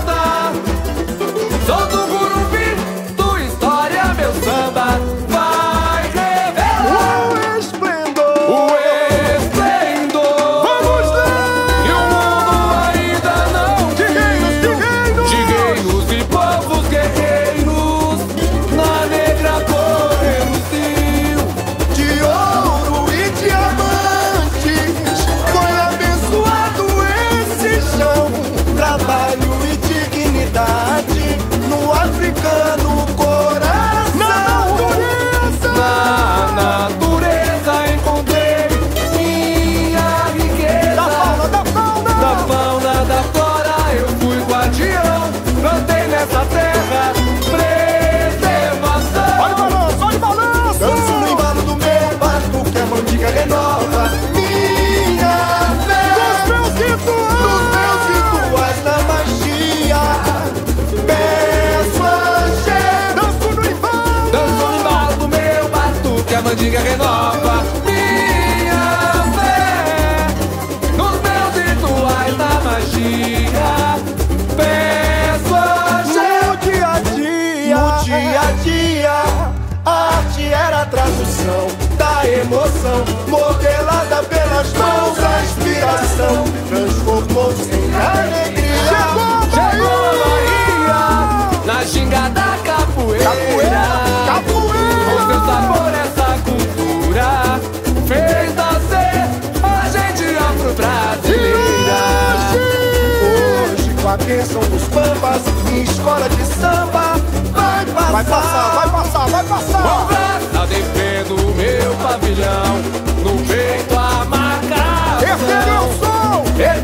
S1: candiga renova minha fé nos meus rituais da magia. Penso
S3: no dia a dia, a arte era a tradução da emoção, modelada pelas mãos, a inspiração transformou-se em alegria.
S1: Chegou a Bahia, na ginga da capoeira. Com seu sabor, essa cultura fez nascer a gente afro-brasileira.
S3: Hoje, com a bênção dos pampas, minha escola de samba vai passar.
S1: Ao defendo o meu pavilhão, no peito a marcação.
S3: Herdeiro eu sou,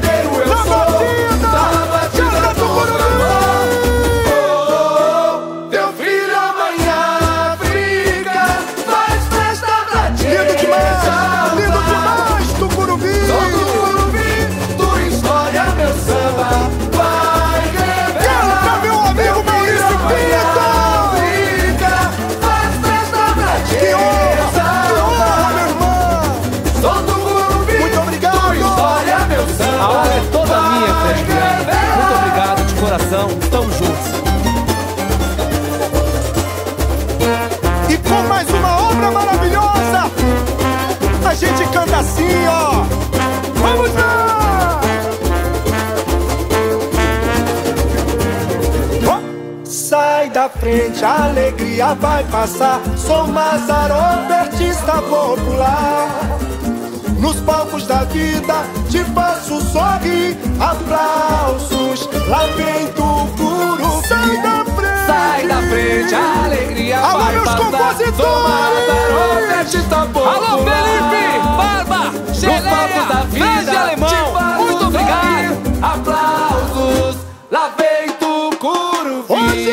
S1: da batida do coração. Teu filho amanhã fica, faz festa pra ti.
S3: Lindo demais, Tucuruvi.
S1: Sou Tucuruvi, tua história, meu samba vai revelar.
S3: Canta, meu amigo Maurício Pinto.
S1: Que honra, meu irmão! Sou Tucuruvi, muito obrigado! Tua história, meu samba.
S6: A honra é toda minha, Fred Guilherme. Muito obrigado de coração, estamos juntos.
S3: E com mais uma obra maravilhosa, a gente canta assim, ó. Vamos lá! Sai da frente, a alegria vai passar. Sou Mazzaropi, artista popular. Nos palcos da vida te faço sorrir. Aplausos, lá vem Tucuruvi.
S1: Sai da frente, a alegria
S3: Alô,
S1: vai
S3: meus
S1: passar.
S3: compositores!
S1: Sou Mazzaropi, artista popular.
S6: Alô, Felipe, Barba, Geleia, Grande Alemão, muito obrigado.
S1: Aplausos, lá vem Tucuruvi.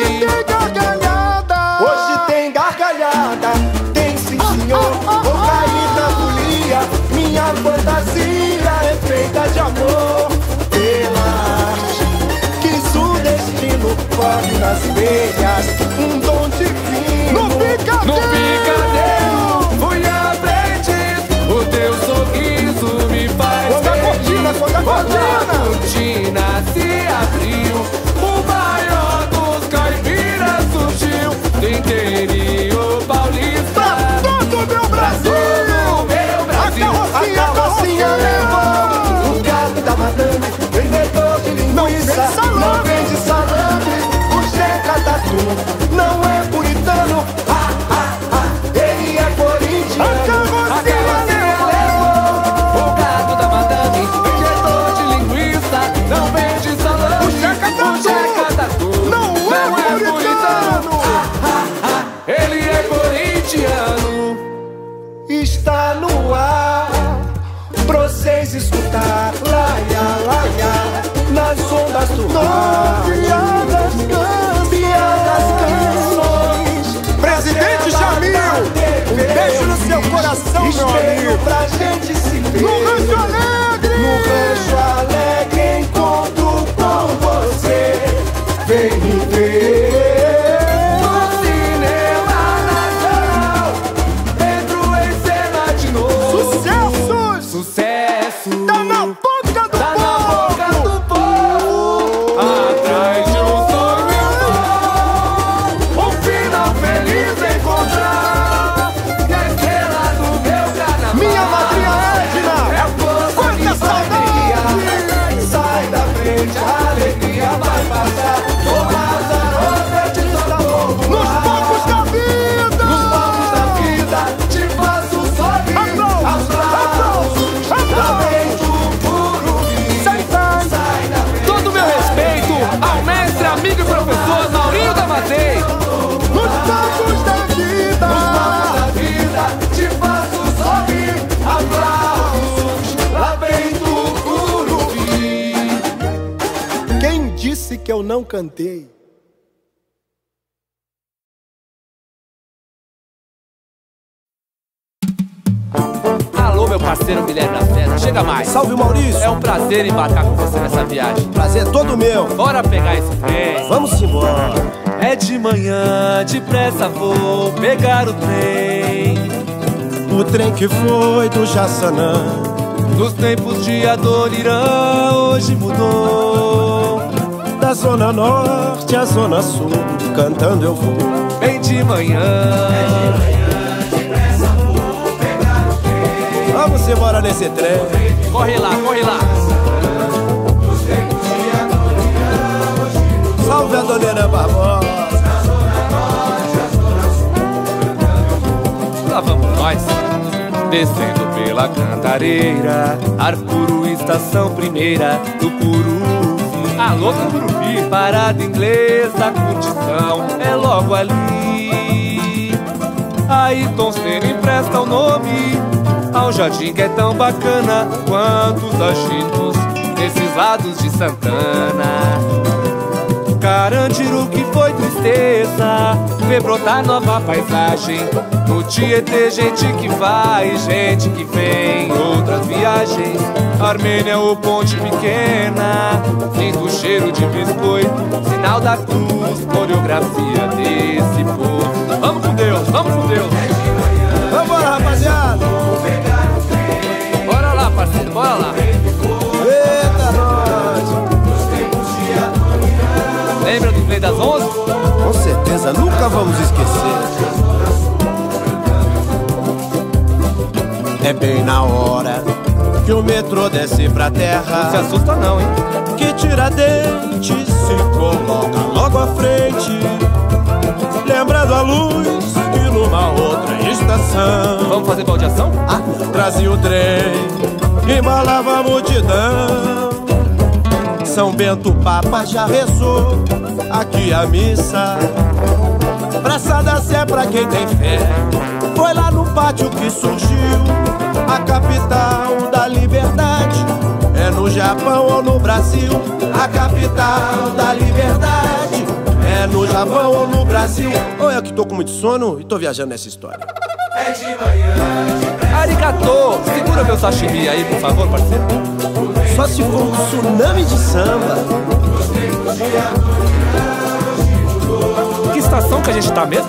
S3: Hoje tem gargalhada, tem sim senhor. Vou cair na folia, minha fantasia é feita de amor pela arte. Quis o destino, corre nas veias, um dom divino.
S1: No picadeiro, fui aprendiz. O teu sorriso me faz
S3: Quando a
S1: cortina se abriu, o maior dos caipiras surgiu do interior paulista.
S3: Pra todo meu Brasil, a carrocinha levou o gato da madame, vendedor de linguiça, não vende salame, o Jeca Tatu não é puritano, ele é corintiano. A carrocinha levou
S1: o gato da madame, vendedor de linguiça, não vende salame,
S3: o Jeca Tatu não é puritano.
S1: Ele é corintiano.
S3: Está no ar pra vocês escutar, laia, laia, nas ondas do mar. Piadas, canções. Presidente Jamil, um beijo no seu coração, meu amigo. Pra gente se ver no Rancho Alegre. No Rancho Alegre encontro com você. Vem me ver.
S1: Sucesso!
S3: Tá na boca do
S1: povo! Atrás de um sonho, um final feliz encontrar. E a estrela do meu carnaval,
S3: minha madrinha Edna,
S1: é a força
S3: quanta
S1: que
S3: saudade!
S1: Sai da frente, a alegria vai passar. Sou Mazzaropi, artista popular.
S3: Nos palcos da vida!
S1: Nos palcos da vida, te faço sorrir.
S6: Todo meu respeito ao mestre, amigo e professor Maurinho da Mazei.
S3: Nos palcos da vida,
S1: te faço sorrir. Aplausos, lá vem Tucuruvi.
S3: Quem disse que eu não cantei?
S6: Alô, meu parceiro Guilherme da Festa, chega mais.
S3: Salve, Maurício.
S6: É um prazer embarcar com você nessa viagem.
S3: Prazer todo meu.
S6: Bora pegar esse trem.
S3: Vamos embora.
S6: É de manhã, depressa vou pegar o trem.
S11: O trem que foi do Jaçanã,
S1: nos tempos de Adoniran, hoje mudou.
S11: da Zona Norte à Zona Sul, cantando eu vou.
S1: Bem de manhã,
S9: depressa vou pegar o trem.
S11: Vamos embora nesse trem.
S6: Corre lá, corre lá.
S9: Nos tempos de Adoniran, hoje mudou.
S11: Salve a Dona Irã Barbosa.
S9: Da Zona Norte à Zona Sul, cantando eu vou.
S1: lá vamos nós, descendo pela Cantareira, ar puro, estação primeira do Curuvi.
S6: Alô, Curuvi,
S1: parada inglesa, curtição é logo ali. Ayrton Senna empresta o nome ao jardim que é tão bacana quanto os agitos nesses lados de Santana. Carandiru que foi tristeza, vê brotar nova paisagem. No Tietê, gente que vai, gente que vem, outras viagens. Armênia ou Ponte Pequena, lindo cheiro de biscoito, sinal da cruz, coreografia desse povo. Vamos com Deus, vamos com Deus.
S11: Vambora, rapaziada.
S6: bora lá, parceiro, bora lá.
S11: Eita, nós.
S6: Lembra do play das 11?
S11: Com certeza, nunca vamos esquecer. É bem na hora que o metrô desce pra terra.
S1: Não se assusta não, hein?
S11: Que Tiradentes se coloca logo à frente, lembrando a luz que numa outra estação
S6: Vamos fazer baldeação?
S11: trazia o trem, embalava a multidão. São Bento Papa já rezou aqui a missa. Praça da Sé pra quem tem fé, foi lá no pátio que surgiu a capital da liberdade. É no Japão ou no Brasil, a capital da liberdade. É no Japão ou no Brasil. Ou é que tô com muito sono e tô viajando nessa história.
S9: É de manhã,
S6: Arigatô, segura meu sashimi aí, por favor, parceiro.
S11: Só se for um tsunami de samba.
S6: Que estação que a gente tá mesmo?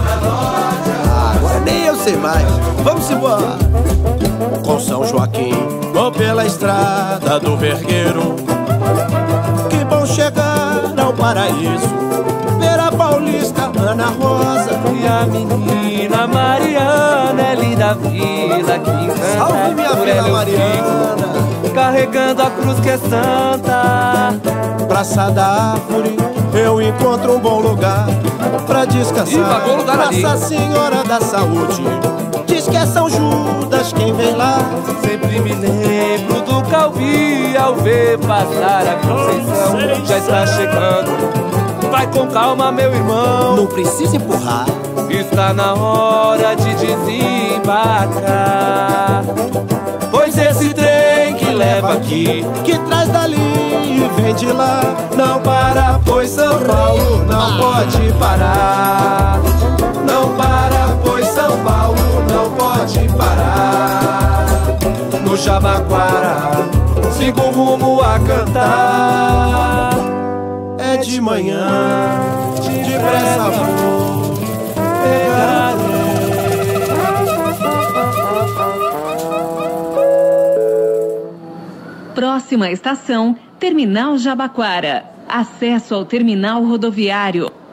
S11: Agora nem eu sei mais. Vamos embora. Com São Joaquim, vou pela estrada do Vergueiro. Que bom chegar ao paraíso, ver a paulista Ana Rosa
S1: E a menina Mariana é linda vila que encanta.
S11: Salve minha
S1: por
S11: filha
S1: ela eu
S11: Mariana.
S1: fico, carregando a cruz que é santa.
S11: Praça da Árvore, eu encontro um bom lugar pra descansar.
S6: Ih, pagou o lugar ali.
S11: Nossa Senhora da Saúde, diz que é São Judas quem vem lá.
S1: Sempre me lembro do Calvi ao ver passar a Conceição. Já está chegando, vai com calma meu irmão.
S11: Não precisa empurrar.
S1: Está na hora de desembarcar, pois esse trem que leva aqui,
S11: que traz dali e vem de lá, não para, pois São Paulo não pode parar. Não para, pois São Paulo não pode parar.
S1: no Jabaquara, sigo rumo a cantar.
S11: É de manhã, depressa vou pegar o trem.
S12: Próxima estação, Terminal Jabaquara. Acesso ao terminal rodoviário.